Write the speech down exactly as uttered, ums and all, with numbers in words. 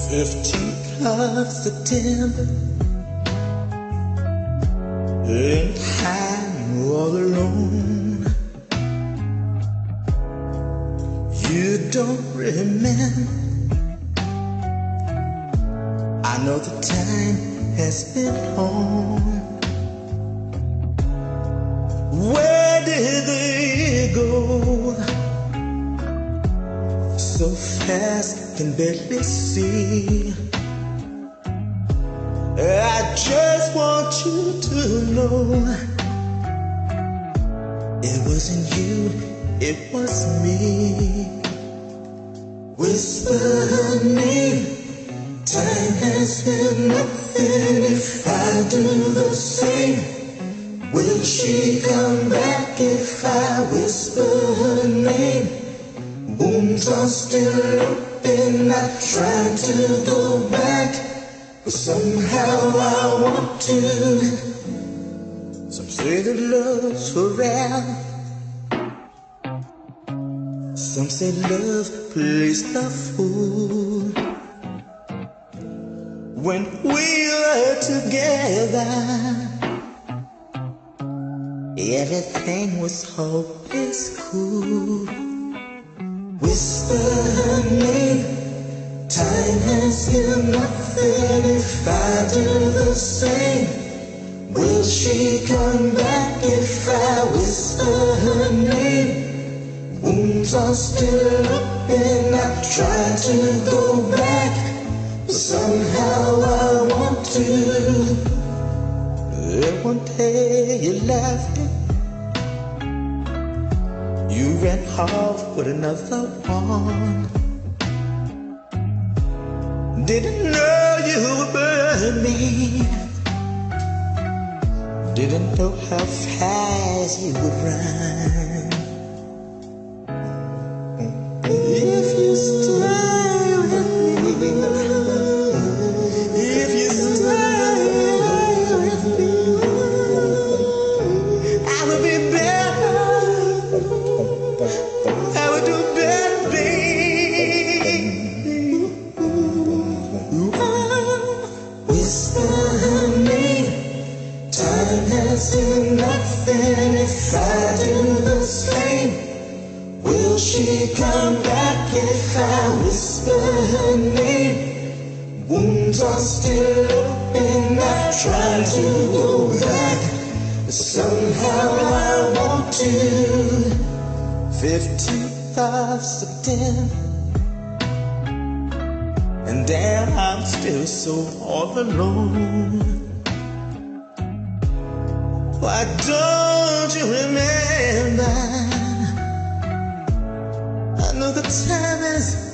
Fifteenth of September, and I'm all alone. You don't remember. I know the time has been on. Where did they go? So fast, can barely see. I just want you to know it wasn't you, it was me. Whisper her name. Time has been nothing if I do the same. Will she come back if I whisper her name? Wounds are still open, I try to go back, but somehow I want to. Some say that love's forever, some say love plays the fool. When we were together, everything was always cool. Whisper her name. Time has given nothing if I do the same. Will she come back if I whisper her name? Wounds are still open, I try to go back, but somehow I want to. Then one day you're laughing, you ran off with another one. Didn't know you would burn me, didn't know how fast you would run. If you stay with me, if you stay with me, I will be better, I will do better, baby. Whisper her name. Time has done nothing if I do the same. Will she come back if I whisper her name? Wounds are still open, I try to go back, but somehow I want to. Fifteenth of September, and damn, I'm still so all alone. Why don't you remember? I know the time is